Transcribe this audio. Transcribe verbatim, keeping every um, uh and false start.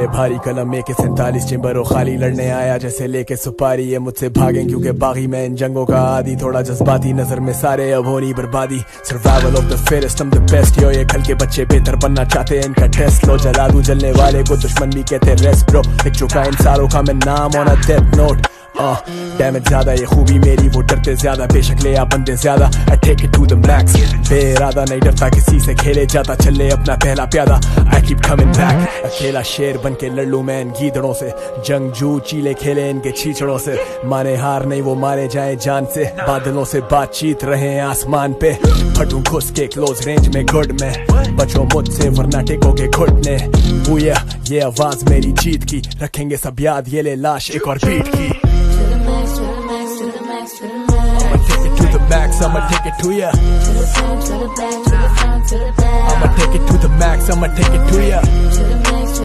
ये भारी कलम एक सैंतालीस चिंबर खाली लड़ने आया जैसे लेके सुपारी। ये मुझसे भागें क्योंकि बागी मैं इन जंगों का आदि, थोड़ा जज्बाती नजर में सारे अब होनी बर्बादी। Survival of the fittest, I'm the best yo. ये कल के बच्चे बेहतर बनना चाहते हैं, इनका टेस्ट लो। जला दूं जलने वाले को दुश्मन भी कहते रेस्ट ब्रो। लिख चुका इन सालों का मैं नाम on a death note. Uh, damage ज्यादा ये खूबी मेरी, वो डरते ज्यादा, बेशक ले आ बंदे ज्यादा। I take it to the max, बेइरादा नहीं डरता किसी से, खेले जाता चले अपना पहला प्यादा। I keep coming back, अकेला शेर बन के लड़ लूं मैं इन गीदड़ों से, जंगजू चीले खेले इनके छींचड़ों से। माने हार नहीं वो मारे जाए जान से, बादलों से बातचीत रहे आसमान पे। फटूं घुस के क्लोज रेंज में गुड में, बचो मुझसे वरना टेकोगे घुटने। वो ये ये आवाज मेरी जीत की, रखेंगे सब याद ये ले लाश एक और बीट की। I'ma take it to the max, I'ma take it to ya. I'ma take it to the max, I'ma take it to ya.